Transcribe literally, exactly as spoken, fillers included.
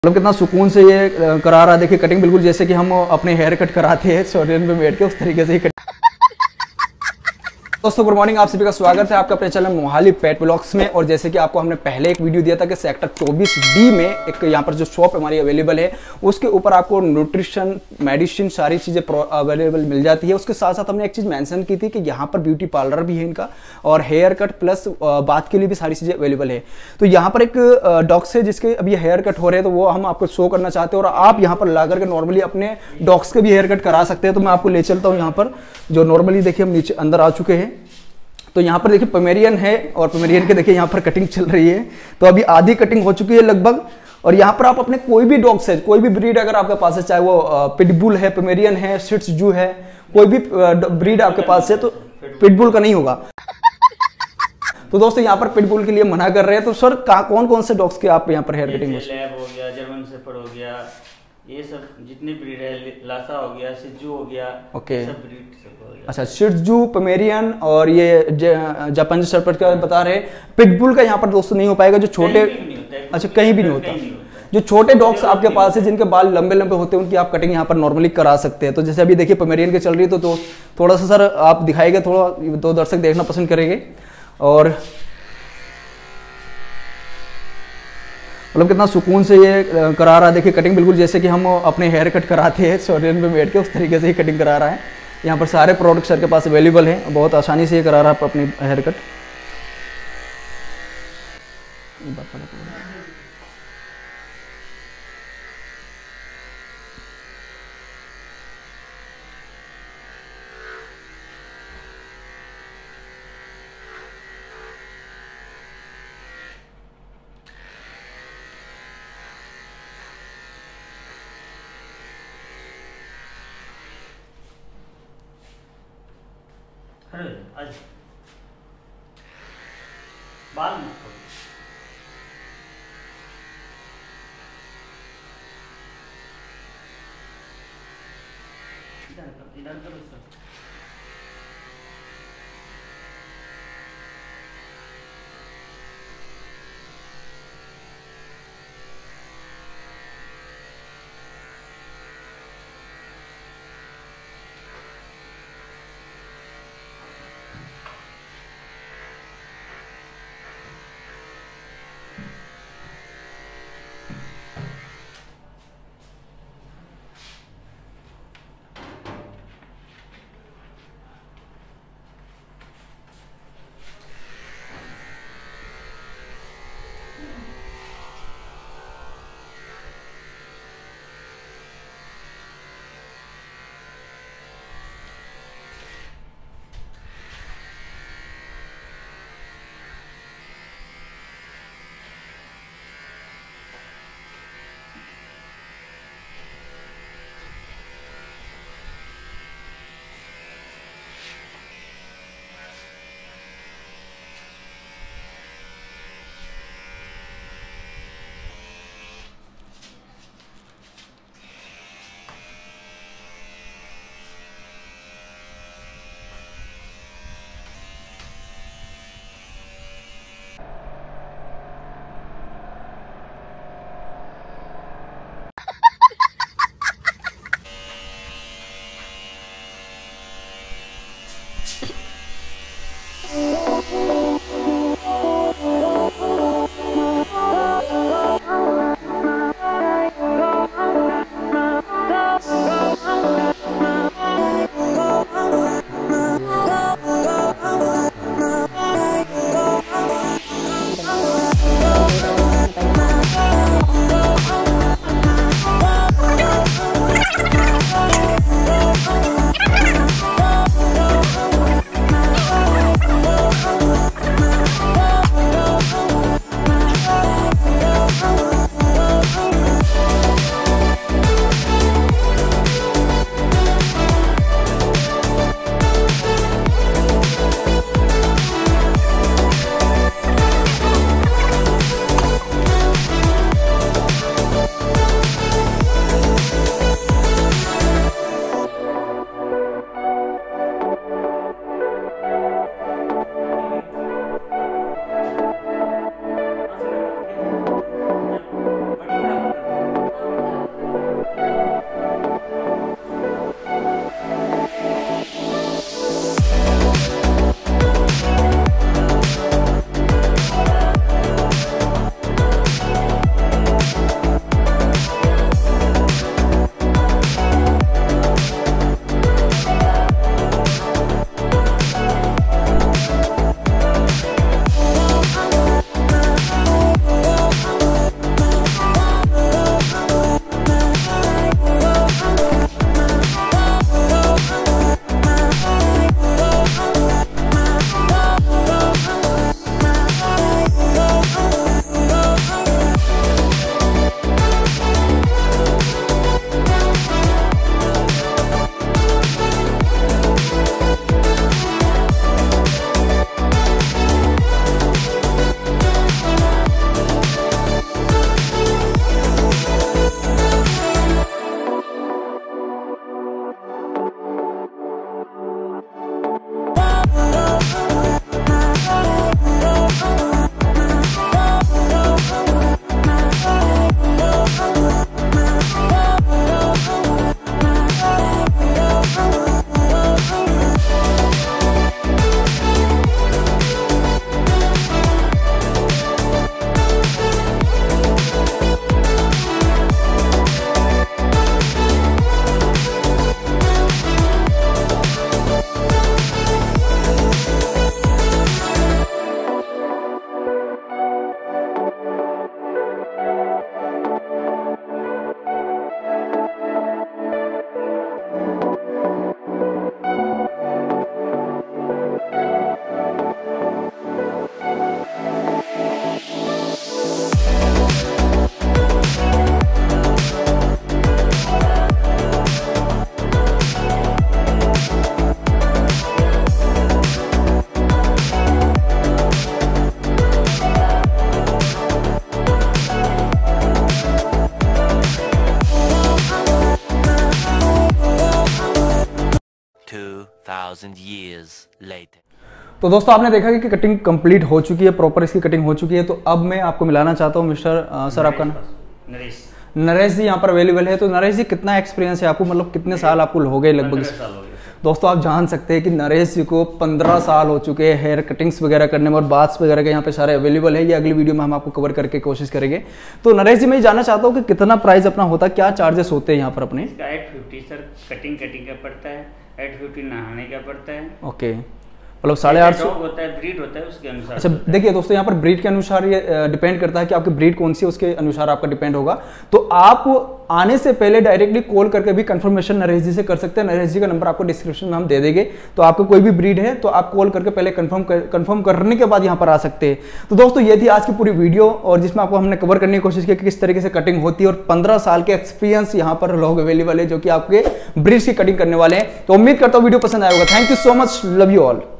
मतलब कितना सुकून से ये करा रहा है। देखिए कटिंग बिल्कुल जैसे कि हम अपने हेयर कट कराते हैं सोरेन पे बैठ के, उस तरीके से ही कट। दोस्तों गुड मॉर्निंग, आप सभी का स्वागत है आपका अपने चैनल मोहाली पेट व्लॉग्स में। और जैसे कि आपको हमने पहले एक वीडियो दिया था कि सेक्टर चौबीस डी में एक यहाँ पर जो शॉप हमारी अवेलेबल है, उसके ऊपर आपको न्यूट्रिशन, मेडिसिन, सारी चीज़ें अवेलेबल मिल जाती है। उसके साथ साथ हमने एक चीज़ मेंशन की थी कि यहाँ पर ब्यूटी पार्लर भी है इनका, और हेयर कट प्लस बात के लिए भी सारी चीज़ें अवेलेबल है। तो यहाँ पर एक डॉग्स है जिसके अभी हेयर कट हो रहे हैं, तो वो हम आपको शो करना चाहते हैं। और आप यहाँ पर ला करके नॉर्मली अपने डॉग्स के भी हेयर कट करा सकते हैं। तो मैं आपको ले चलता हूँ यहाँ पर, जो नॉर्मली देखिए हम नीचे अंदर आ चुके हैं। तो यहाँ पर देखिए पोमेरियन है, और पोमेरियन के देखिए यहाँ पर कटिंग चल रही है। तो अभी आधी कटिंग हो चुकी है लगभग। और यहाँ पर आप अपने कोई भी डॉग से, कोई भी ब्रीड अगर आपके पास है, चाहे वो पिटबुल है, पोमेरियन है, शिट्स जू है, कोई भी ब्रीड आपके पास है, तो पिटबुल का नहीं होगा। तो दोस्तों यहाँ पर पिटबुल के लिए मना कर रहे हैं। तो सर कौन कौन से डॉग्स के आप यहाँ पर हेयर कटिंग? लैब हो गया, जर्मन शेफर्ड हो गया, ये सब जितने ब्रीड है, लासा हो गया, शिजू हो गया, ओके सब ब्रीड सब हो गया। अच्छा, शिजू, पोमेरियन और ये जापानी शेफर्ड का बता रहे हैं। पिटबुल का यहाँ पर दोस्तों नहीं हो पाएगा, जो छोटे, अच्छा कहीं भी नहीं होता। जो छोटे डॉग्स आपके पास है जिनके बाल लंबे लंबे होते हैं, उनकी आप कटिंग यहाँ पर नॉर्मली करा सकते हैं। तो जैसे अभी देखिए पोमेरियन के चल रही है, तो, तो थोड़ा सा सर आप दिखाएंगे, थोड़ा दो दर्शक देखना पसंद करेंगे। और मतलब कितना सुकून से ये करा रहा है। देखिए कटिंग बिल्कुल जैसे कि हम अपने हेयर कट कराते हैं सोरेन पे बैठ के, उस तरीके से ही कटिंग करा रहा है। यहाँ पर सारे प्रोडक्ट सर के पास अवेलेबल हैं, बहुत आसानी से ये करा रहा है अपनी हेयर कट। अरे आज बाल मत खोलो। इधर करो, इधर करो सर। thousand years later. तो दोस्तों आपने देखा कि कटिंग कंप्लीट हो चुकी है, प्रॉपर इसकी कटिंग हो चुकी है। तो अब मैं आपको मिलाना चाहता हूँ मिस्टर सर, आपका नाम नरेश नरेश जी यहाँ पर अवेलेबल है। तो नरेश जी कितना एक्सपीरियंस है आपको, मतलब कितने साल आपको हो गए लगभग? दोस्तों आप जान सकते हैं कि नरेश जी को पंद्रह साल हो चुके हैं हेयर कटिंग्स वगैरह करने में, और बात्स वगैरह के यहाँ पे सारे अवेलेबल है। ये अगली वीडियो में हम आपको कवर करके कोशिश करेंगे। तो नरेश जी मैं जानना चाहता हूँ कि कितना प्राइस अपना होता है, क्या चार्जेस होते हैं यहाँ पर अपने? At fifty sir cutting cutting का पड़ता है, एट फिफ्टी नहाने का पड़ता है। ओके, मतलब साढ़े आठ सौ होता है, ब्रीड होता है उसके अनुसार। अच्छा देखिए दोस्तों, यहाँ पर ब्रीड के अनुसार ये डिपेंड करता है कि आपकी ब्रीड कौन सी है, उसके अनुसार आपका डिपेंड होगा। तो आप आने से पहले डायरेक्टली कॉल करके भी कंफर्मेशन नरेश जी से कर सकते हैं। नरेश जी का नंबर आपको डिस्क्रिप्शन में हम दे देंगे। तो आपको कोई भी ब्रीड है तो आप कॉल करके पहले कंफर्म कर, कंफर्म करने के बाद यहाँ पर आ सकते हैं। तो दोस्तों ये थी आज की पूरी वीडियो, और जिसमें आपको हमने कवर करने की कोशिश की कि किस तरीके से कटिंग होती है, और पंद्रह साल के एक्सपीरियंस यहाँ पर लोग अवेलेबल है जो कि आपके ब्रीड्स की कटिंग करने वाले हैं। तो उम्मीद करता हूँ वीडियो पसंद आएगा। Thank you so much, love you all.